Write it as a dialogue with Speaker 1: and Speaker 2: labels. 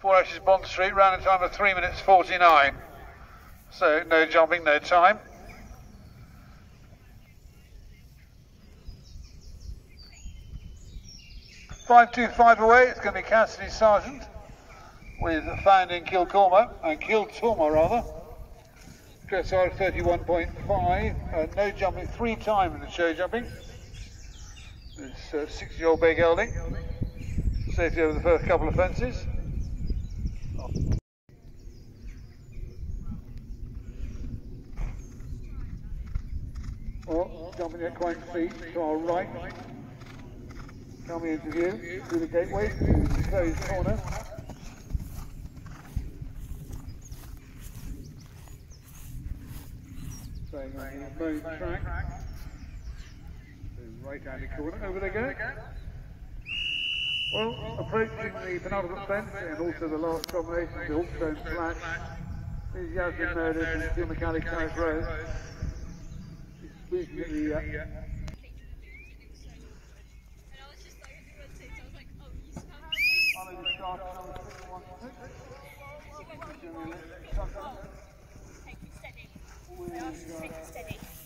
Speaker 1: 4 Ashes Bond Street, round in time of 3 minutes 49. So no jumping, no time. .525 away, it's going to be Cassidy Sargent with Found in Kiltormer rather. Dressage 31.5, no jumping, 3 times in the show jumping. It's 6-year-old bay gelding, safety over the first couple of fences. Well, jumping at quite feet to our right, coming into view through the gateway to the closed corner. Staying on the main track, the right-handed corner, over they go. Well, approaching the penultimate fence and also the last combination, the Hawkstone Flash, is Yasmin Murders and Two Mechanic House Road. She's squeezing at the
Speaker 2: Steady.